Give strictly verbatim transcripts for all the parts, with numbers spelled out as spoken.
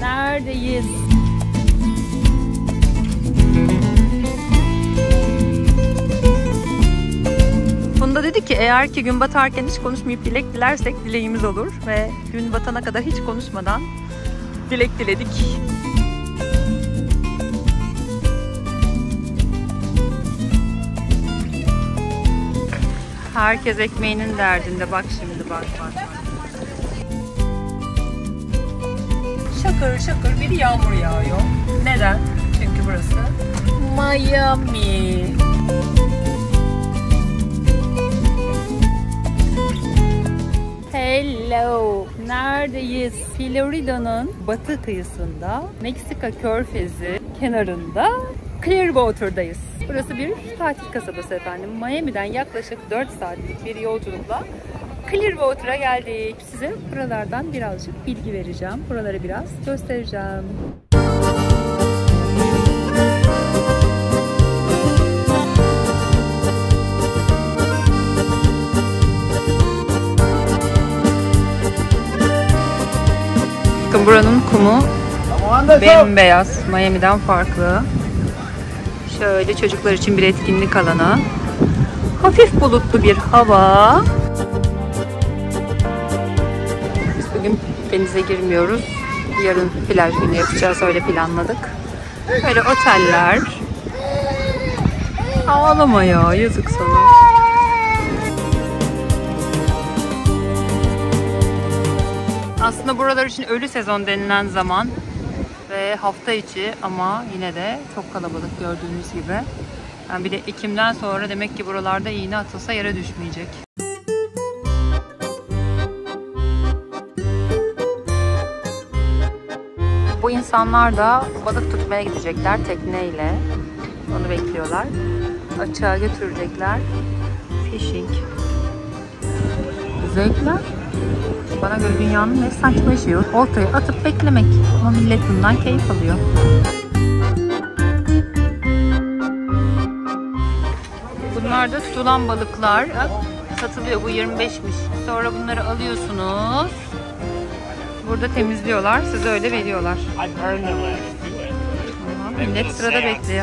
neredeyiz? Funda dedi ki eğer ki gün batarken hiç konuşmayıp dilek dilersek dileğimiz olur ve gün batana kadar hiç konuşmadan dilek diledik. Herkes ekmeğinin derdinde. Bak şimdi bak bak. Şakır şakır bir yağmur yağıyor. Neden? Çünkü burası Miami. Hello. Neredeyiz? Florida'nın batı kıyısında, Meksika Körfezi kenarında Clearwater'dayız. Burası bir tatil kasabası efendim. Miami'den yaklaşık dört saatlik bir yolculukla Clearwater'a geldik. Size buralardan birazcık bilgi vereceğim. Buraları biraz göstereceğim. Bakın buranın kumu bembeyaz. Miami'den farklı. Şöyle çocuklar için bir etkinlik alanı. Hafif bulutlu bir hava. Biz bugün denize girmiyoruz. Yarın plaj günü yapacağız. Öyle planladık. Böyle oteller. Ağlama ya. Yazık sana. Aslında buralar için ölü sezon denilen zaman ve hafta içi ama yine de çok kalabalık gördüğünüz gibi. Yani bir de Ekim'den sonra demek ki buralarda iğne atılsa yere düşmeyecek. Bu insanlar da balık tutmaya gidecekler tekneyle. Onu bekliyorlar. Açığa götürecekler. Fishing. Zevkler. Bana göre dünyanın ne saçma işi yok. Oltayı atıp beklemek. Ama millet bundan keyif alıyor. Bunlar da tutulan balıklar. Satılıyor. Bu yirmi beşmiş. Sonra bunları alıyorsunuz. Burada temizliyorlar. Size öyle veriyorlar. Ama millet sırada bekliyor.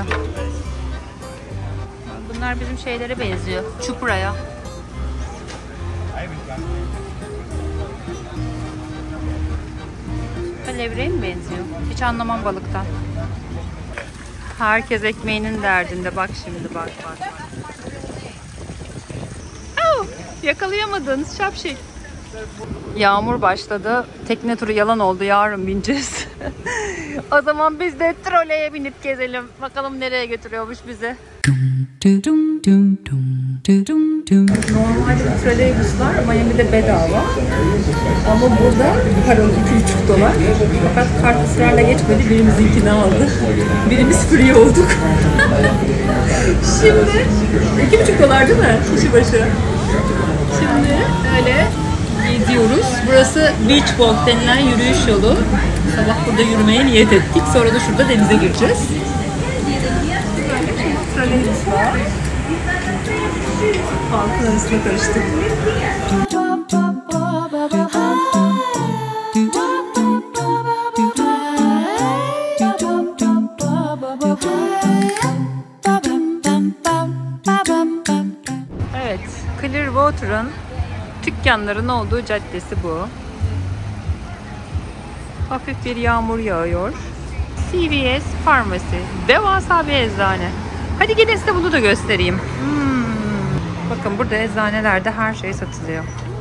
Bunlar bizim şeylere benziyor. Çupraya. Levreye mi benziyor? Hiç anlamam balıktan. Herkes ekmeğinin derdinde. Bak şimdi bak bak. Oh, yakalayamadınız şapşik. Yağmur başladı. Tekne turu yalan oldu. Yarın bineceğiz. O zaman biz de troleye binip gezelim. Bakalım nereye götürüyormuş bizi. Normalde bu trolleybuslar Miami'de bedava. Ama burada paralı iki buçuk dolar. Fakat kart ısrarla geçmedi. Birimizinkini aldı. Birimiz free olduk. Şimdi iki buçuk dolar değil mi? Kişi başı. Şimdi öyle gidiyoruz. Burası Beach Walk denilen yürüyüş yolu. Sabah burada yürümeye niyet ettik. Sonra da şurada denize gireceğiz. Trolleybus var. Halkın arasına karıştık. Evet, Clearwater'ın dükkanların olduğu caddesi bu. Hafif bir yağmur yağıyor. C V S Pharmacy. Devasa bir eczane. Hadi gelin size bunu da göstereyim. Hmm. Bakın burada eczanelerde her şey satılıyor.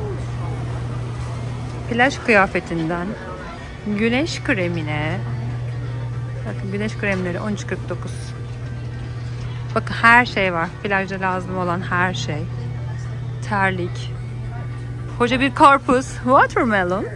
Plaj kıyafetinden güneş kremine. Bakın güneş kremleri on üç kırk dokuz. Bakın her şey var. Plajda lazım olan her şey. Terlik. Koca bir karpuz. Watermelon.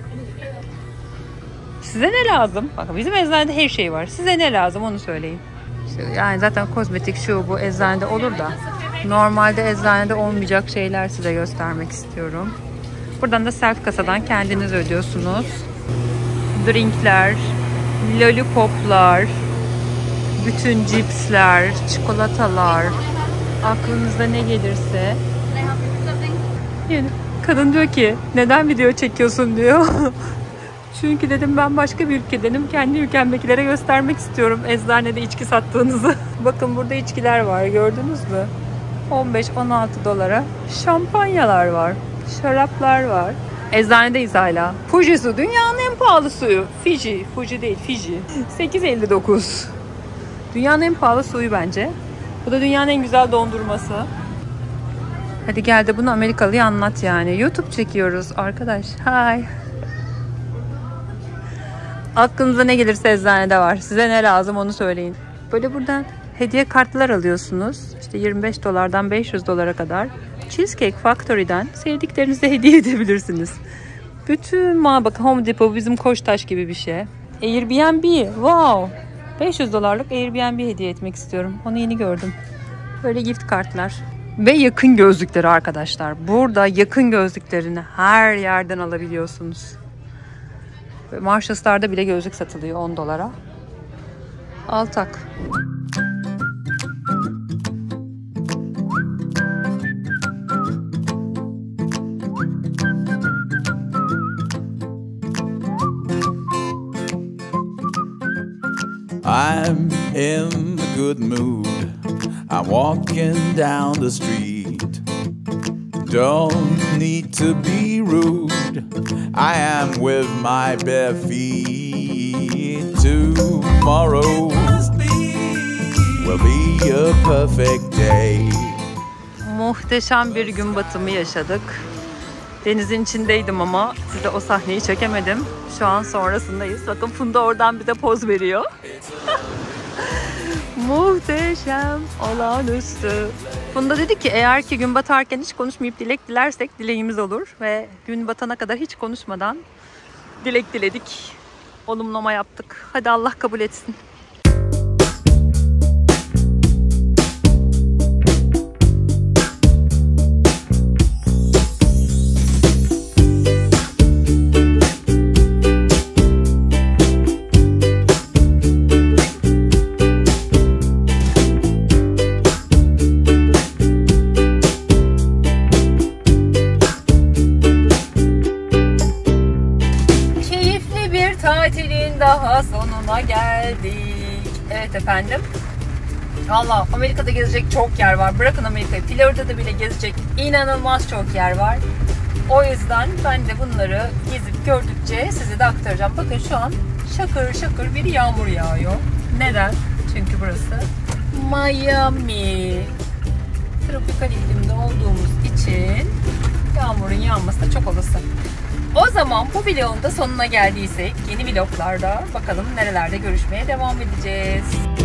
Size ne lazım? Bakın bizim eczanede her şey var. Size ne lazım onu söyleyin. Yani zaten kozmetik şu bu eczanede olur da normalde eczanede olmayacak şeyler size göstermek istiyorum. Buradan da self kasadan kendiniz ödüyorsunuz. Drinkler, lollipoplar, bütün cipsler, çikolatalar, aklınıza ne gelirse. Yani kadın diyor ki neden video çekiyorsun diyor. Çünkü dedim ben başka bir ülkedenim. Kendi ülkemdekilere göstermek istiyorum eczanede içki sattığınızı. Bakın burada içkiler var, gördünüz mü? on beş on altı dolara. Şampanyalar var. Şaraplar var. Eczanedeyiz hala. Fuji su. Dünyanın en pahalı suyu. Fiji. Fuji değil, Fiji. sekiz elli dokuz. Dünyanın en pahalı suyu bence. Bu da dünyanın en güzel dondurması. Hadi gel de bunu Amerikalı'ya anlat yani. YouTube çekiyoruz arkadaş. Hi. Aklınıza ne gelirse eczanede var. Size ne lazım onu söyleyin. Böyle buradan hediye kartlar alıyorsunuz. İşte yirmi beş dolardan beş yüz dolara kadar. Cheesecake Factory'den sevdiklerinize hediye edebilirsiniz. Bütün ma bak Home Depot bizim Koçtaş gibi bir şey. Airbnb. Wow. beş yüz dolarlık Airbnb hediye etmek istiyorum. Onu yeni gördüm. Böyle gift kartlar. Ve yakın gözlükleri arkadaşlar. Burada yakın gözlüklerini her yerden alabiliyorsunuz. Marshalls'larda bile gözlük satılıyor on dolara. Al tak. I'm in a good mood. I'm walking down the street. Don't need to be rude. I am with my bare feet. Tomorrow will be a perfect day. Muhteşem bir gün batımı yaşadık. Denizin içindeydim ama size o sahneyi çekemedim. Şu an sonrasındayız. Bakın Funda oradan bize poz veriyor. Muhteşem, olağanüstü. Funda dedi ki eğer ki gün batarken hiç konuşmayıp dilek dilersek dileğimiz olur. Ve gün batana kadar hiç konuşmadan dilek diledik. Olumlama yaptık. Hadi Allah kabul etsin. Tatilin daha sonuna geldik. Evet efendim. Valla Amerika'da gezecek çok yer var. Bırakın Amerika'yı. Florida'da bile gezecek inanılmaz çok yer var. O yüzden ben de bunları gezip gördükçe size de aktaracağım. Bakın şu an şakır şakır bir yağmur yağıyor. Neden? Çünkü burası Miami. Tropikal iklimde olduğumuz için yağmurun yağması da çok olası. O zaman bu vlogun da sonuna geldiysek yeni vloglarda bakalım nerelerde görüşmeye devam edeceğiz.